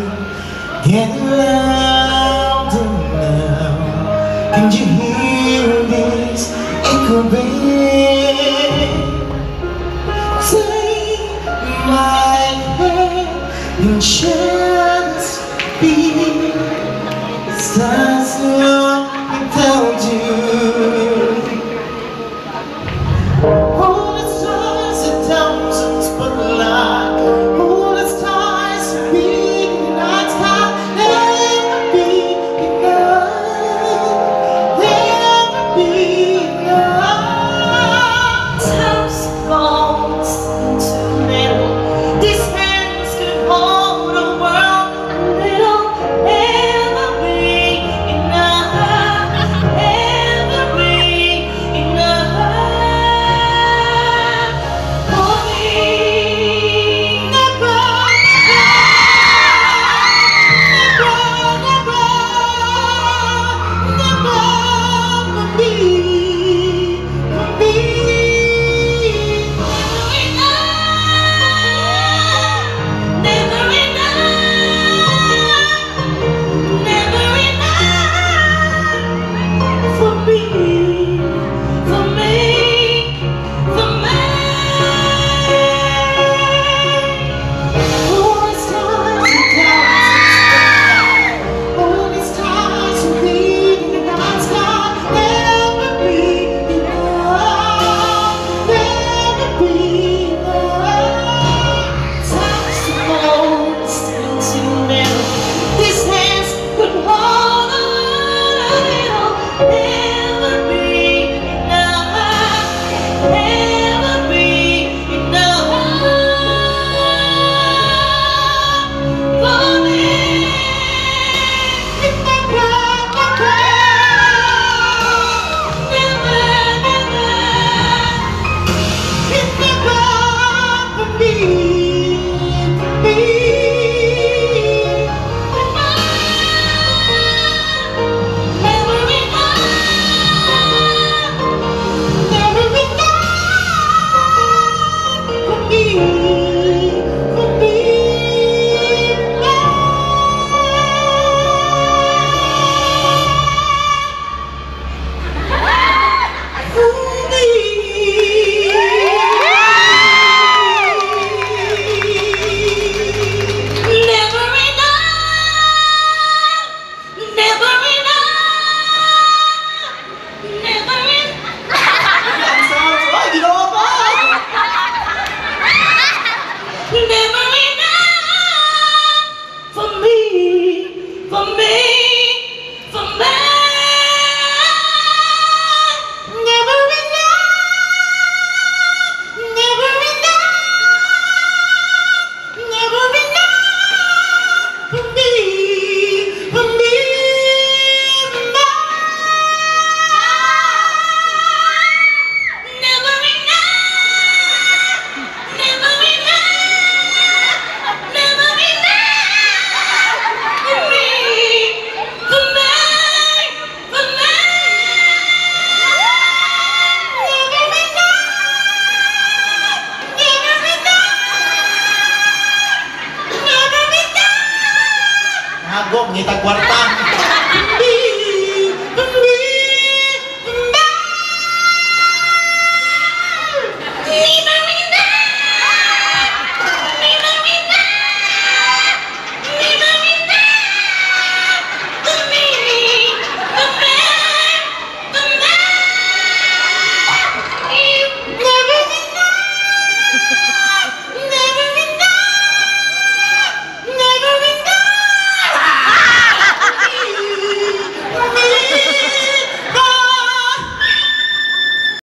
getting louder now. Can you hear this echo, babe? Take my hand and just be stars without you. All the stars are thousands, but like all the stars are big in the night sky. Never be enough, never be enough. Time's gone too little. These hands could hold a world a little. Never be enough, never be enough. Ngita kwarta.